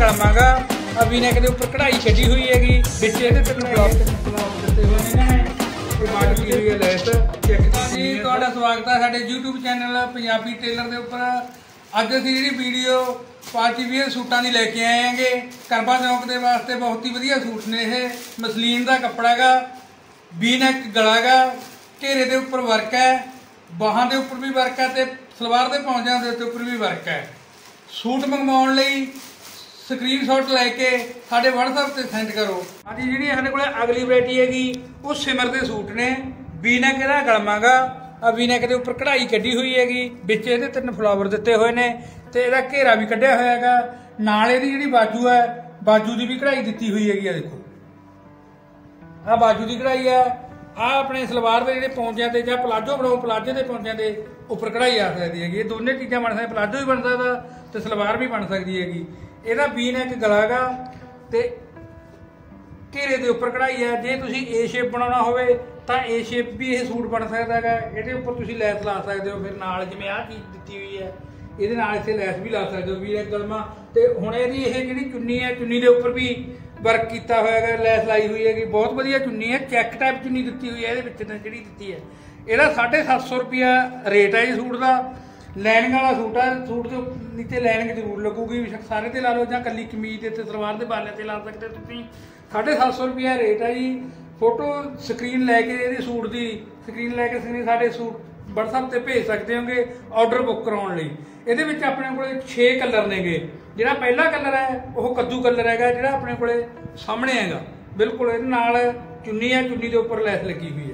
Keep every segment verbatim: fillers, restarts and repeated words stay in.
गलमागा अभी ने कहते उपर कढ़ाई छड़ी हुई हैगी बिच ਇਹਦੇ ਤੇ ਕਢਾਈ ਦਿੱਤੇ ਹੋਏ ਨੇ ਇਹਨਾਂ ਨੇ ਇਹ ਬਾਟ ਕੀ ਹੋਈ ਹੈ ਲੈਸ ਚੈੱਕ ਜੀ। ਤੁਹਾਡਾ ਸਵਾਗਤ ਹੈ ਸਾਡੇ YouTube ਚੈਨਲ ਪੰਜਾਬੀ ਟੇਲਰ ਦੇ ਉੱਪਰ। ਅੱਜ ਅਸੀਂ ਜਿਹੜੀ ਵੀਡੀਓ ਪਾਰਟੀ ਵੀਅਰ सूटा ਦੀ ਲੈ के आए ਹੈਗੇ ਕਰਬਾ ਚੌਕ ਦੇ ਵਾਸਤੇ। बहुत ही ਵਧੀਆ सूट ने ਇਹ ਮਸਲੀਨ ਦਾ ਕੱਪੜਾ ਹੈਗਾ, ਵੀ ਨੈਕ ਗਲਾ ਹੈਗਾ, घेरे के उपर वर्क है, बाहां के उपर भी वर्क है ते सलवार के पौंचों के उपर भी वर्क है। सूट मंगवाउण लई स्क्रीनशॉट लैके साडे WhatsApp ते सेंड करो। हाँ जी, जी साडे कोल अगली वैरायटी हैगी वो सिमर के सूट ने, वी नैक इहदा गलमागा, वी नैक के उपर कढ़ाई कढ़ी हुई हैगी, विच इहदे तीन फ्लावर दिते हुए ने ते इहदा घेरा भी कढ़िया होया हैगा। नाल इहदी जिहड़ी बाजू है, बाजू की भी कढ़ाई दित्ती हुई हैगी। देखो आ बाजू की कढ़ाई है। आ अपने सलवार के जो पौंचों से या पलाजो बनाओ, पलाजे के पौंचों के उपर कढ़ाई आ सकती है। दोनों चीज़ा बन सकती, पलाजो भी बन सकता तो सलवार भी बन सकती है। यदा वी नैक गला गा तो घेरे के उपर कढ़ाई है। जे तुसी ए शेप बनाना होवे तो ए शेप भी यह सूट बन सकता है। ये उपर तुसी लैस ला सकते हो, फिर नाल जिवें आ चीज़ दी हुई है ये इत्थे लैस भी ला सकते हो। वी नैक गलमा तो हुण इहदी इह जिहड़ी चुन्नी है, चुन्नी के उपर भी वर्क किया हुआ है, लैस लाई हुई है। बहुत वधिया चुन्नी है, चैक टाइप चुन्नी दी हुई है। जी दी है यदा साढ़े सत्त सौ रुपया रेट है जी सूट का। लाइनिंग वाला सूट है, सूट के नीचे लाइनिंग जरूर लगूगी, सारे ते ला लो या कली कमीज के सलवार के बाले से ला सकते हो तुम। साढ़े सत्त सौ रुपया रेट है जी। फोटो स्क्रीन लैके ये सूट की स्क्रीन लैके स्क्रीन साढ़े सूट WhatsApp से भेज सकते होंगे ऑर्डर बुक कराने लई। ये अपने को छे कलर ने गे। जिहड़ा पहला कलर है वह कद्दू कलर है, जिहड़ा अपने को सामने है बिल्कुल इहदे नाल चुन्नी है, चुन्नी के उपर लैस लगी हुई है।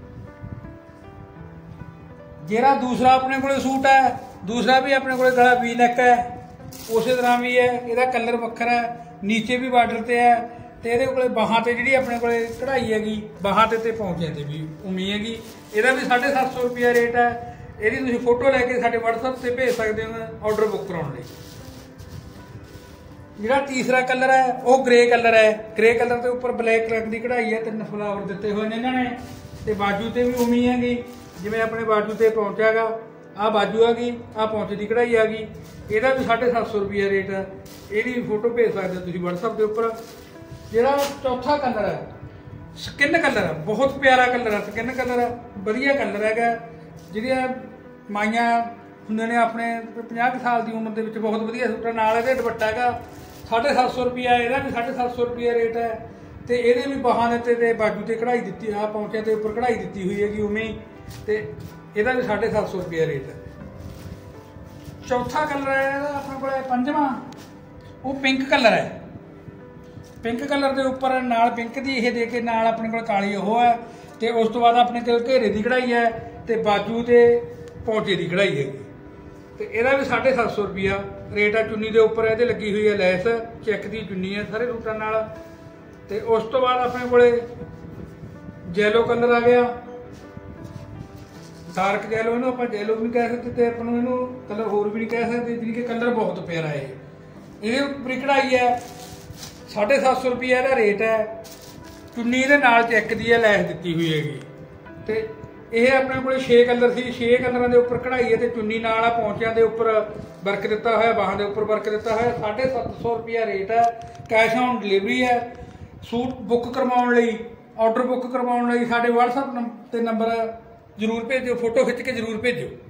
जिहड़ा दूसरा अपने को सूट है, दूसरा भी अपने को गला वी नैक है, उस तरह भी है। इसका कलर वक्खरा है, नीचे भी बार्डर से है तो ये को बाहां से जी अपने को कढ़ाई हैगी, बाहां ते ते पौंचे ते भी उमी हैगी। यदा भी साढ़े सत्त सौ रुपया रेट है। यदि तुम फोटो लैके साडे WhatsApp से भेज सकते हो ऑर्डर बुक कराने। जिहड़ा तीसरा कलर है वह ग्रे कलर है। ग्रे कलर के उपर ब्लैक रंग की कढ़ाई है, तीन फ्लावर दिते हुए हैं इन्होंने ते बाजू से भी उमी हैगी, जिवें अपने बाजू से पहुंचा गा। आ बाजू हैगी, आ पहुंचे की कढ़ाई आ गई। यदा भी साढ़े सत्त सौ रुपया रेट है। यदि फोटो भेज सकते हो तुम WhatsApp के उपर। जिहड़ा चौथा कलर है स्किन कलर है, बहुत प्यारा कलर है, स्किन कलर है, वधिया कलर है। जिहड़ियां माइयां हुंदे ने अपने पचास साल की उम्र के बहुत वधिया सूट नाल इहदे दुपट्टा हैगा। साढ़े सत्त सौ रुपया यदा भी साढ़े सत्त सौ रुपया रेट है। तो ये भी बाहां दे ते बाजू से कढ़ाई दी, आ पौंचे के उपर कढ़ाई दी हुई हैगी उमें, तो यदा भी साढ़े सत्त सौ रुपया रेट है। चौथा कलर है अपने को पंजवां, वो पिंक कलर है। पिंक कलर के उपर नाल पिंक की यह दे के नाल अपने को काली वो है, तो उस तो बाद अपने को घेरे की कढ़ाई है, तो बाजू के पौचे की कढ़ाई हैगी। तो यदा भी साढ़े सत्त सौ रुपया रेट है। चुन्नी के उपर ये लगी हुई है लैस, चैक की चुन्नी है सारे सूटों नाल। तो उस तो बाद अपने को जैलो कलर आ गया, डार्क जैलो, इनू आप जैलो भी नहीं कह सकते, तो अपन इनू कलर होर भी नहीं कह सकते, जी कि कलर बहुत प्यारा है। ये उपर कढ़ाई है, साढ़े सत्त सौ रुपया का रेट है। चुन्नी ये नाल चैक की है, लैस दी हुई हैगी। तो यह अपने को छे कलर से, छे कलर के उपर कढ़ाई है, तो चुन्नी नाल पौंचों के उपर वर्क दिता है, बाहां के उपर वर्क दिता है। साढ़े सत्त सौ रुपया रेट है। कैश ऑन डिलीवरी है। सूट बुक करवाने लई, ऑर्डर बुक करवाने लई साडे WhatsApp ते नंबर जरूर भेजो, फोटो खिंच के जरूर भेजो।